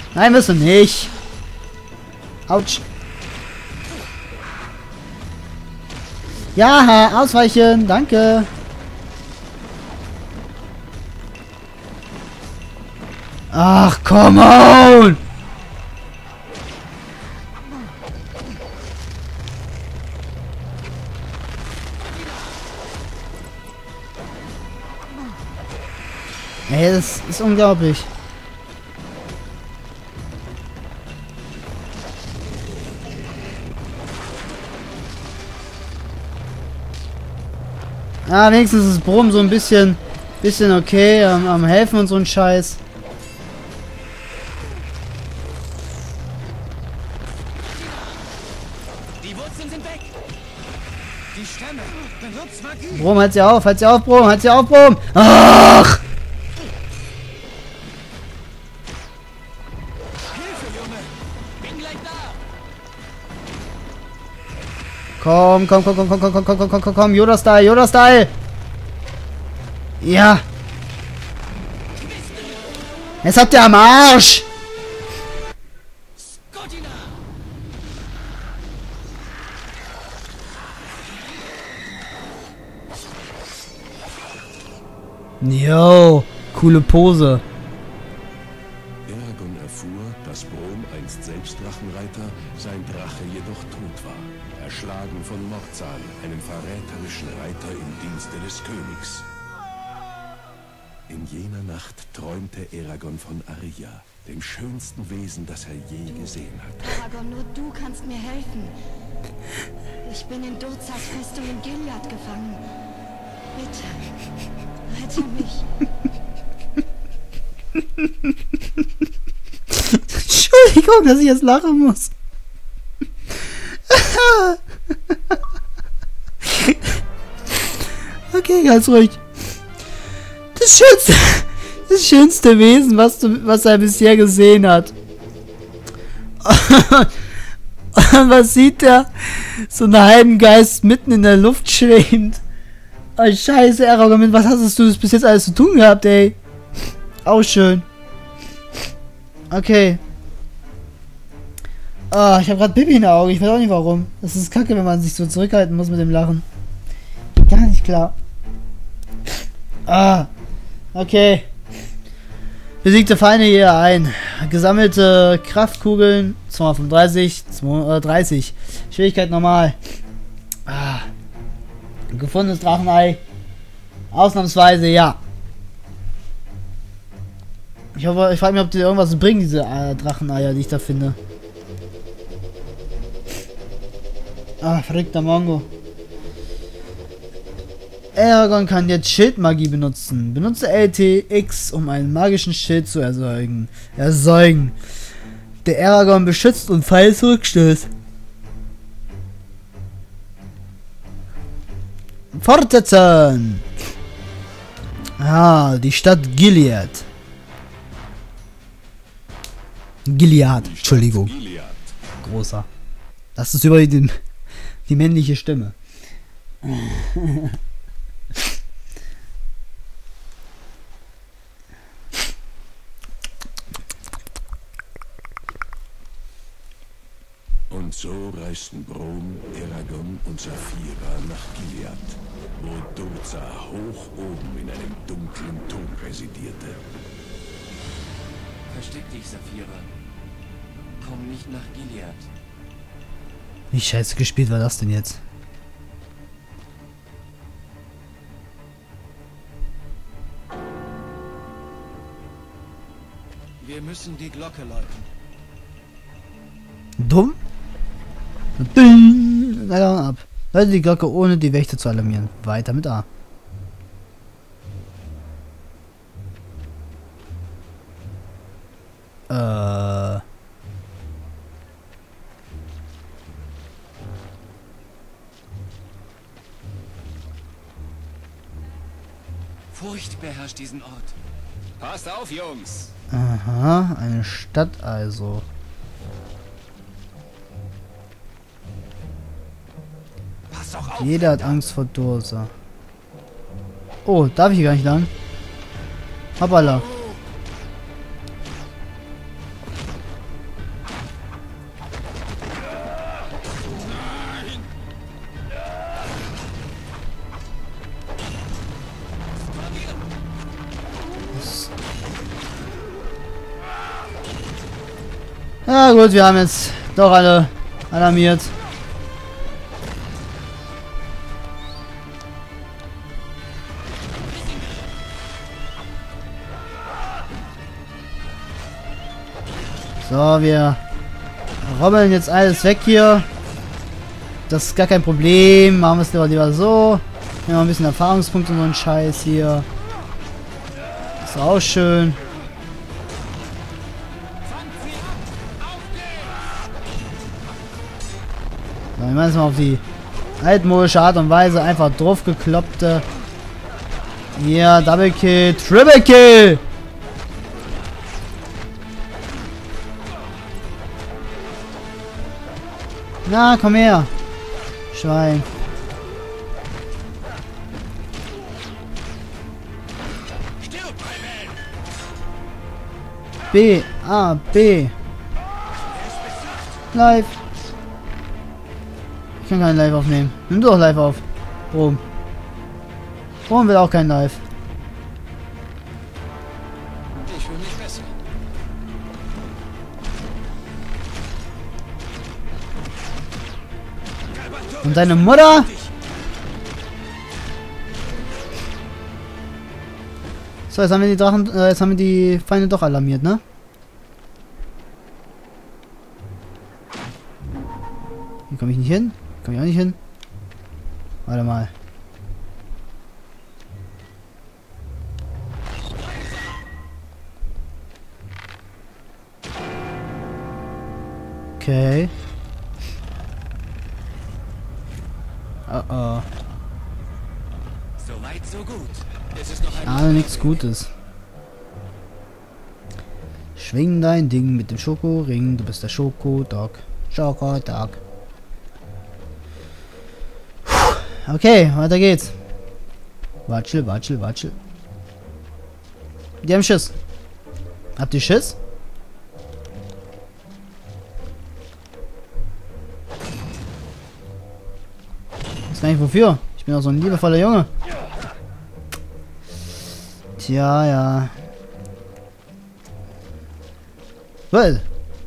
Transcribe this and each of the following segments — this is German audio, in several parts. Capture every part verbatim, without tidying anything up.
Nein, wirst du nicht. Autsch. Ja, ausweichen. Danke. Ach, come on. Ey, das ist unglaublich. Ah, wenigstens ist Brom so ein bisschen, bisschen okay, am, am helfen und so ein Scheiß. Die Wurzeln sind weg. Die Stämme. Benutzt Magie. Brom, halt sie auf, halt sie auf, Brom, halt sie auf, Brom. Ach! Hilfe, Junge. Bin gleich da. Komm, komm, komm, komm, komm, komm, komm, komm, komm, komm, komm, Yoda-Style, Yoda-Style. Ja. Jetzt habt ihr am Arsch. Scottina. Jo, coole Pose. Eragon erfuhr, dass Brom einst selbst Drachenreiter, sein Drache jedoch tot war. Erschlagen von Mordsan, einem verräterischen Reiter im Dienste des Königs. In jener Nacht träumte Eragon von Aria, dem schönsten Wesen, das er je gesehen hat. Eragon, nur du kannst mir helfen. Ich bin in Durzas Festung in Gilead gefangen. Bitte, rette mich. Entschuldigung, dass ich jetzt lachen muss. Okay, ganz ruhig. Das schönste, das schönste Wesen, was, du, was er bisher gesehen hat. Und was sieht er? So ein Heidengeist mitten in der Luft schwebend. Oh, scheiße, Eragon, was hast du bis jetzt alles zu tun gehabt, ey? Auch schön. Okay. Ah, ich habe gerade Pipi in den Augen. Ich weiß auch nicht warum. Das ist kacke, wenn man sich so zurückhalten muss mit dem Lachen. Gar nicht klar. Ah. Okay. Besiegte Feinde hier ein. Gesammelte Kraftkugeln. zweihundertfünfunddreißig. zweihundertdreißig. Schwierigkeit normal. Ah. Gefundenes Drachenei. Ausnahmsweise, ja. Ich hoffe, ich frage mich, ob die irgendwas bringen, diese äh, Dracheneier, die ich da finde. Ah, verrückter Mongo. Eragon kann jetzt Schildmagie benutzen. Benutze L T X, um einen magischen Schild zu erzeugen. Erzeugen. Der Eragon beschützt und falls Rückstöß. Fortsetzen! Ah, die Stadt Gilead. Gilead, Entschuldigung. Gilead. Großer. Das ist über die, die männliche Stimme. Und so reisten Brom, Eragon und Saphira nach Gilead, wo Durza hoch oben in einem dunklen Turm residierte. Versteck dich, Saphira. Komm nicht nach Gilead. Wie scheiße gespielt war das denn jetzt? Wir müssen die Glocke läuten. Dumm? Ding! Leider ab. Leute die Glocke, ohne die Wächter zu alarmieren. Weiter mit A. Äh. Furcht beherrscht diesen Ort. Passt auf, Jungs! Aha, eine Stadt also. Pass doch auf! Jeder hat Angst vor Dursa. Oh, darf ich hier gar nicht lang? Hoppala. Ja gut, wir haben jetzt doch alle alarmiert. So, wir rommeln jetzt alles weg hier. Das ist gar kein Problem. Machen wir es lieber, lieber so. Wir haben ein bisschen Erfahrungspunkte und so einen Scheiß hier. Ist auch schön. So, ich meine jetzt mal auf die altmodische Art und Weise einfach draufgekloppte. Hier, Double Kill, Triple Kill! Na, komm her. Schwein. B, A, B. Live. Ich kann kein Live aufnehmen. Nimm doch Live auf. Rom. Rom will auch kein Live. Ich fühle mich besser. Und deine Mutter? So, jetzt haben wir die Drachen, äh, jetzt haben wir die Feinde doch alarmiert, ne? Hier komme ich nicht hin. Hier komme ich auch nicht hin. Warte mal. Okay. Oh oh. So weit, so gut. Es ist noch ein Ah, nichts Gutes. Schwing dein Ding mit dem Schokoring. Du bist der Schokodog. Schokodog. Okay, weiter geht's. Watschel, watschel, watschel. Die haben Schiss. Habt ihr Schiss? Ich weiß gar nicht wofür. Ich bin auch so ein liebevoller Junge. Tja, ja. Well.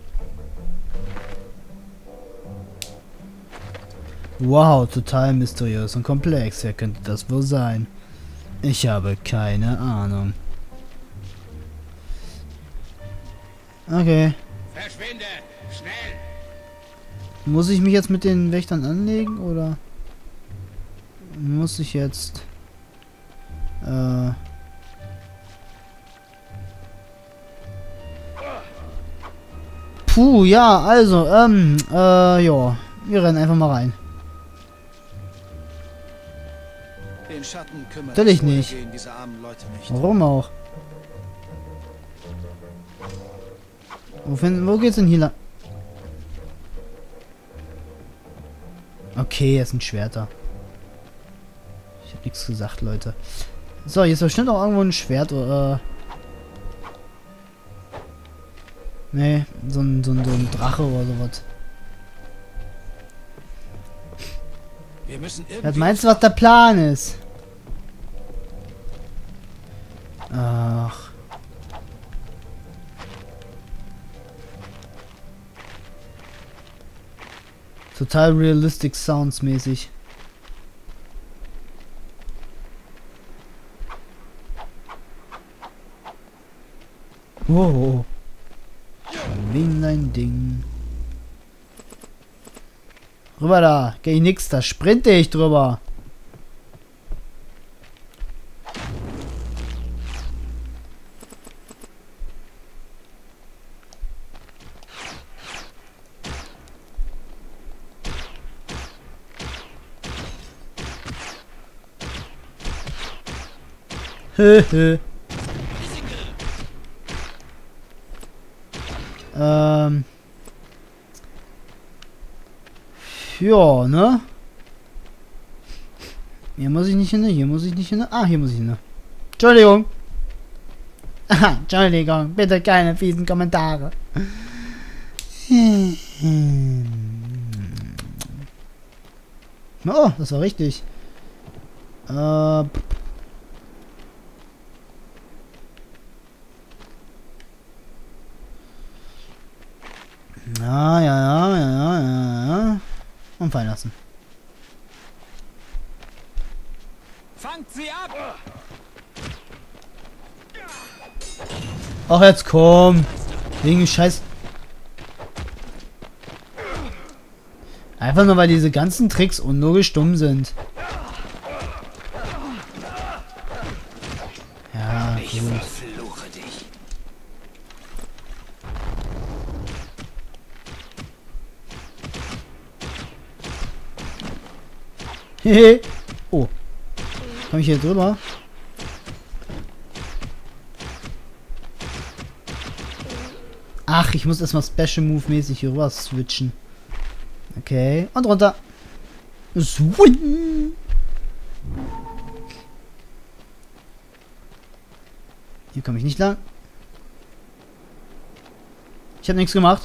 Wow, total mysteriös und komplex. Wer könnte das wohl sein? Ich habe keine Ahnung. Okay. Verschwinde! Schnell! Muss ich mich jetzt mit den Wächtern anlegen oder muss ich jetzt äh Puh, ja, also, ähm, äh, ja. Wir rennen einfach mal rein. Den Schatten kümmert Will ich das nicht. Wohlergehen dieser armen Leute nicht. Warum auch? Wo, finden, wo geht's denn hier lang? Okay, es sind Schwerter. Ich hab nichts gesagt, Leute. So, hier ist bestimmt auch irgendwo ein Schwert, oder? Nee, so ein, so ein, so ein Drache oder sowas. Wir müssen Was irgendwie meinst du, was der Plan ist? Ach. Total realistic sounds mäßig. Wow. Wing dein Ding. Rüber da. Geh ich nix, da sprinte ich drüber. Höhö. ähm. Ja, ne? Hier muss ich nicht hin, hier muss ich nicht hin. Ah, hier muss ich hin. Entschuldigung. Aha, Entschuldigung, bitte keine fiesen Kommentare. Oh, das war richtig. Äh. Ja, ja, ja, ja, ja, ja. Und fallen lassen. Fangt sie ab! Ach, jetzt komm. Wegen Scheiß. Einfach nur, weil diese ganzen Tricks unlogisch dumm sind. Ja, Ich gut. verfluche dich. Hehe. Oh. Komm ich hier drüber? Ach, ich muss erstmal Special Move mäßig hier rüber switchen. Okay. Und runter. Swing. Hier komme ich nicht lang. Ich habe nichts gemacht.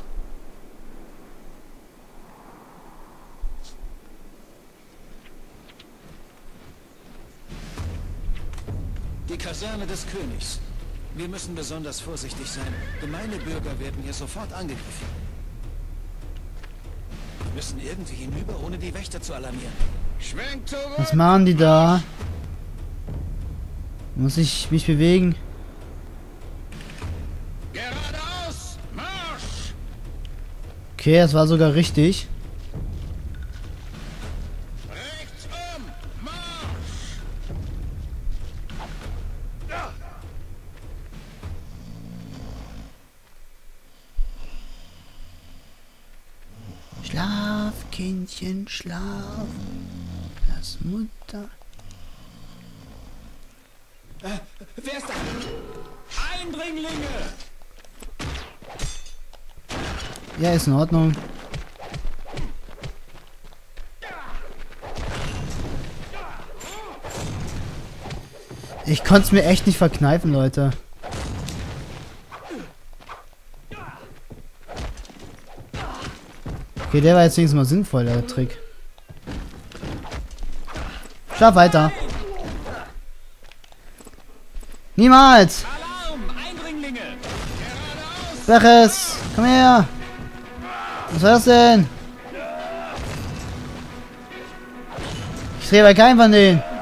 Die Kaserne des Königs. Wir müssen besonders vorsichtig sein. Gemeine Bürger werden hier sofort angegriffen. Wir müssen irgendwie hinüber, ohne die Wächter zu alarmieren. Schwenkt zurück! Was machen die da? Muss ich mich bewegen? Geradeaus! Marsch! Okay, das war sogar richtig. Rechts um! Marsch! Schlaf, Kindchen, schlaf. Das Mutter. Äh, wer ist da? Eindringlinge! Ja, ist in Ordnung. Ich konnte es mir echt nicht verkneifen, Leute. Okay, der war jetzt wenigstens mal sinnvoll, der Trick. Schlaf weiter. Niemals! Alarm! Eindringlinge! Beres, komm her! Was war das denn? Ich sehe bei keinem von denen.